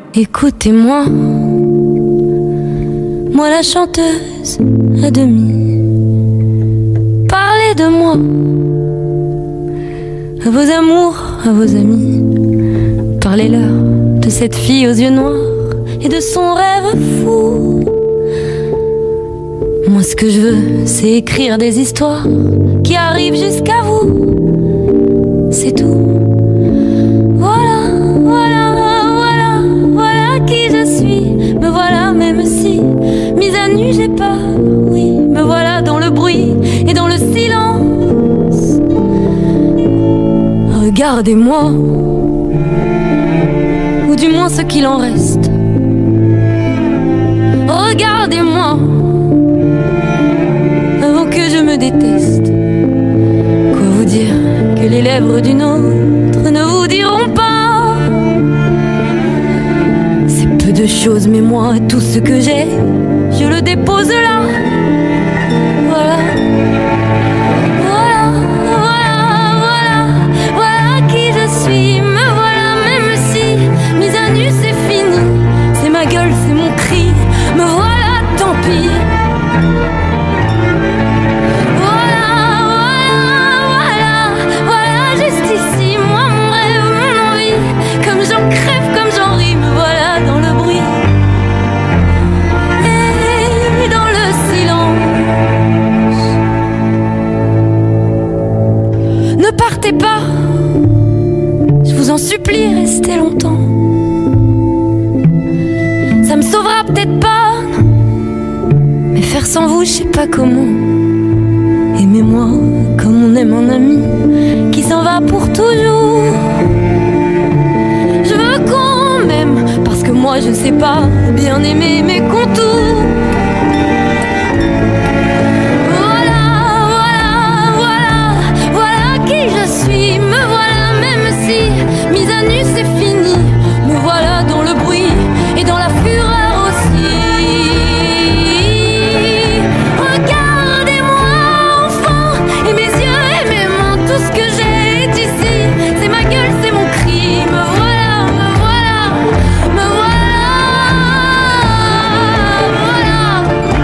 Écoutez-moi, moi la chanteuse à demi. Parlez de moi à vos amours, à vos amis. Parlez-leur de cette fille aux yeux noirs et de son rêve fou. Moi ce que je veux, c'est écrire des histoires qui arrivent jusqu'à vous. C'est tout. Voilà, voilà, voilà, voilà qui je suis. Me voilà même si mise à nu j'ai peur. Oui, me voilà dans le bruit et dans le silence. Regardez-moi, ou du moins ce qu'il en reste. Regardez-moi avant que je me déteste. Quoi vous dire que les lèvres d'une autre ne vous diront pas? C'est peu de choses, mais moi tout ce que j'ai, je le dépose là. Voilà. Voilà, voilà, voilà, voilà qui je suis. Me voilà même si mise à nu c'est fini. C'est ma gueule, c'est mon cri. Me voilà, tant pis. Voilà, voilà, voilà, voilà, juste ici. Moi, mon rêve, mon envie. Comme j'en crève, comme j'en ris. Me voilà dans le bruit et dans le silence. Ne partez pas, je vous en supplie, restez longtemps. Ça me sauvera peut-être pas, non, mais faire sans vous, je sais pas comment. Aimez-moi comme on aime un ami qui s'en va pour toujours. Je veux qu'on m'aime parce que moi je sais pas bien aimer mes contours. Voilà, voilà, voilà, voilà qui je suis. Me voilà même si mise à nu c'est fini. Me voilà dans le bruit et dans la fureur aussi. Regardez-moi enfant, et mes yeux et mes mains, tout ce que j'ai est ici. C'est ma gueule, c'est mon cri. Me voilà, me voilà, me voilà. Voilà,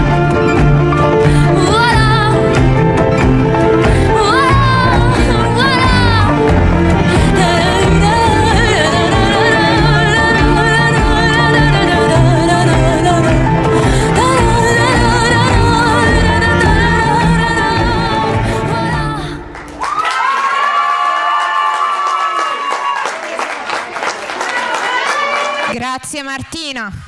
voilà, Grazie Martina.